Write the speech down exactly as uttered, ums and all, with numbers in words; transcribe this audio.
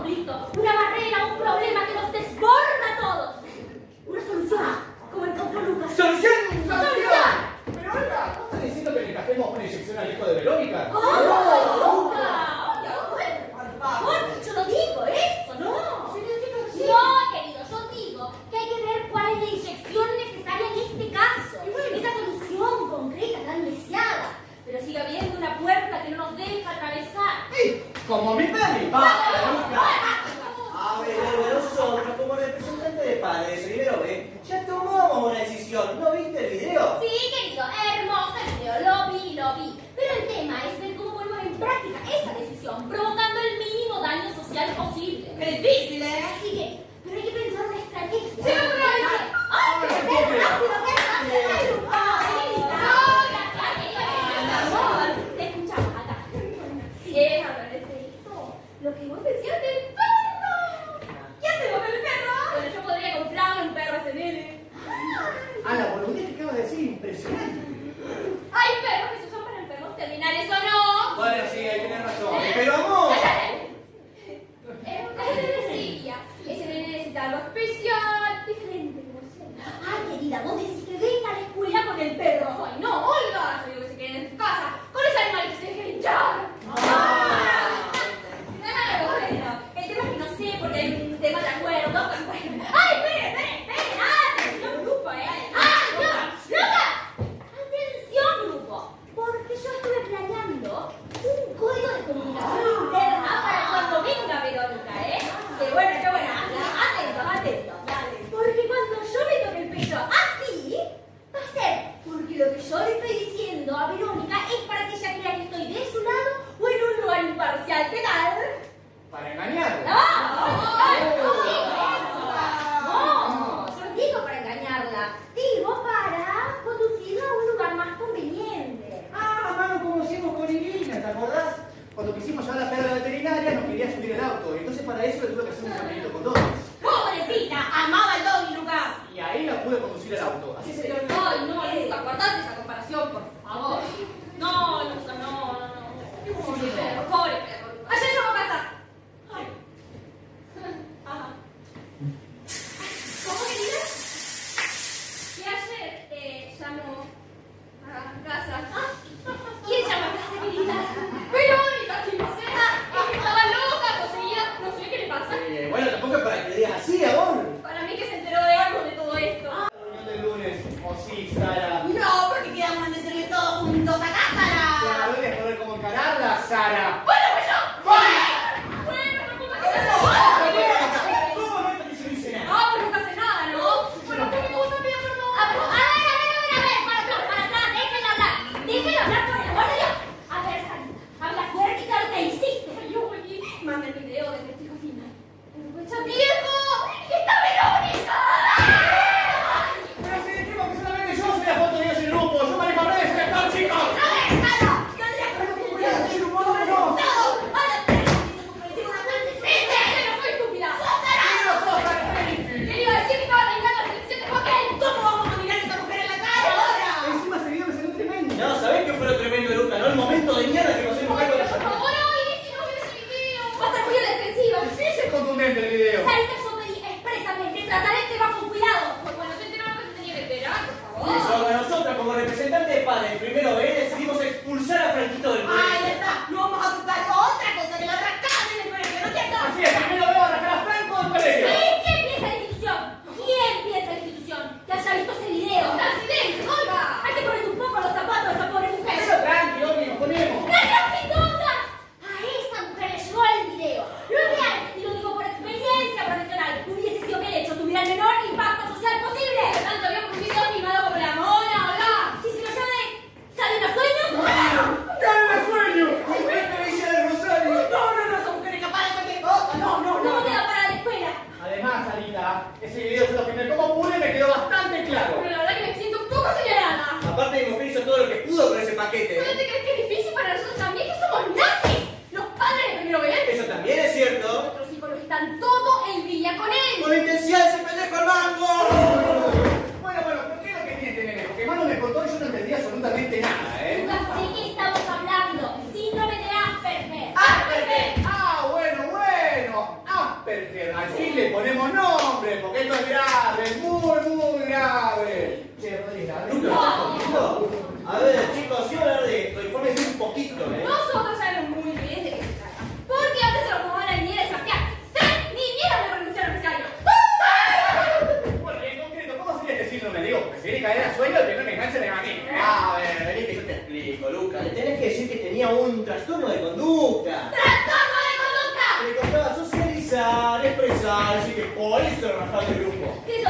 conflicto, una barrera, un problema que nos desborda a todos. Una solución, como encontró Lucas. ¡Solución! ¡Solución! Pero Olga, ¿no estás diciendo que le encajemos una inyección al hijo de Verónica? ¡Oh, Lucas! Por favor, yo no digo eso, no. No, querido, yo digo que hay que ver cuál es la inyección necesaria en este caso. Esa solución concreta, tan deseada. Pero sigue habiendo una puerta que no nos deja atravesar. Sí, como mi peli. ¡Basta, Lucas! A ver, nosotros como representantes de padres, primero ve, ya tomamos una decisión. ¿No viste el video? Sí, querido, hermoso el video, lo vi, lo vi. Pero el tema es ver cómo ponemos en práctica esa decisión, provocando el mínimo daño social posible. ¡Qué difícil, eh! Así que, pero hay que pensar una estrategia. ¡Sí, una vez! ¡Ay, pero qué rápido, qué rápido! ¡Ay, no! Te escuchamos acá. Cierra el efecto. Lo que vos decías del perro. ¿Qué hacemos con el perro? Bueno, yo podría comprarle un perro a ese nene. A la boludez que acabas de decir, impresionante. Hay perros que se usan para enfermos terminales, ¿o no? Bueno, sí, ahí tenés razón. Pero amor. Es lo que te decía. Ese nene necesita algo especial, diferente, como siempre. Ay, querida, vos decís que venga a la escuela con el perro. Ay, no, Olga. Yo digo que se queden en su casa con ese animal que se deje hinchar. Ah. Claro, bueno. El tema es que no sé, porque hay un tema de acuerdo. Bueno. Ay, espere, espere, espere. Ah, atención, grupo, eh. Ah, no, Lucas. Atención, grupo. Porque yo estuve planeando un código de comunicación interna para cuando venga Verónica, ¿eh? Que bueno, qué bueno. Atentos, atentos. Porque cuando yo le toque el pecho así, va a ser porque lo que yo le estoy diciendo a Verónica es para que ella crea que estoy de su lado o en un lugar imparcial. ¿Qué tal? Para engañarlo. ¡Ah! No, yo no digo para engañarla. Digo para conducirla a un lugar más conveniente. Ah, mano, como hicimos con Irina, ¿te acordás? Cuando quisimos llevar a la perra a la veterinaria nos quería subir el auto. Y entonces para eso le tuve que hacer un caminito con dobles. ¡Pobrecita! Amaba el doggy, Lucas. Y ahí la pude conducir el auto. Así se Pero no, no, Lucas, guardate esa comparación, por favor. No, Lucas, no, no, no. Pobre perro, pobre perro. Ayer llegó a casa. Ay. Ajá. ¿Cómo, querida? Que ayer eh, llamó a casa. Ah, ¿quién llama a casa, querida? Verónica, ¿qué pasa? Es que estaba loca, poseída, no sé qué le pasa. Eh, bueno, tampoco es para que le digas así, amor. Para mí que se enteró de algo de todo esto. La reunión del lunes. O sí, Sara. No, porque quedamos en decirle todos juntos a casa. Claro, debes poder cómo encararla, Sara. Bueno, pues yo. Bueno, no como que se enteró. ¿Cómo no es que yo no hice nada? No, pues nunca hace nada, ¿no? Bueno, ¿qué me gusta pedir perdón? A ver, a ver, a ver, a ver, a ver, para atrás, para atrás, déjenla hablar. Déjenla hablar por el amor de Dios. A ver, Sarita, habla fuerte y claro que hiciste. Yo, oye, manda el video de testigo final. Pero pues ya, viejo, ¡está Verónica! Pero si dijimos que solamente yo soy la foto de Dios en el grupo. Yo manejo redes, soy actor, chicos. ¡A ver, claro! ¡No digas que no te voy a decir un modo de no! ¡No! ¡Ahora te digo que una parte! ¡Viste! ¡No fue estúpida! ¿Qué le iba a decir que estaba reinando la selección de hockey? ¿Cómo vamos a mirar a esa mujer en la cara ahora? Encima ese video me salió tremendo. No, ¿sabés qué fue lo tremendo de Lucas? ¿No? El momento de mierda que nos hemos caído de la Por favor, oye, si no ves el video, va a estar muy a la defensiva. Sí, es contundente el video. Sarita, yo pedí expresamente tratar el tema con cuidado. Pues cuando se enteró no se tenía que enterar, por Y favor. solo nosotros, como representantes de padres, primero B, decidimos expulsar a Franquito del Ahí colegio. está. No vamos a buscar otra cosa que la arrancaran en el colegio, ¿no es cierto? Así es, primero veo a arrancar a Franco del colegio. ¿Y quién piensa la institución? ¿Quién piensa la institución? Que haya visto ese video. ¡Presidente! ¡Olga! Hay que ponerse un poco los zapatos de esa pobre mujer. Pero tranqui, Omi, nos ponemos. ¡Cállate, sin dudas! A esa mujer le llegó el video. Lo real, y lo digo por experiencia profesional, hubiese sido que el hecho tuviera el menor impacto social posible. Por tanto, había un video filmado como la mona, Olga. ¿Y si lo llame? ¿Salen los sueños? ¡Dale sueño! trastorno de conducta. ¡Trastorno de conducta! Le costaba socializar, expresar, así que por eso era rajado del grupo. ¿Qué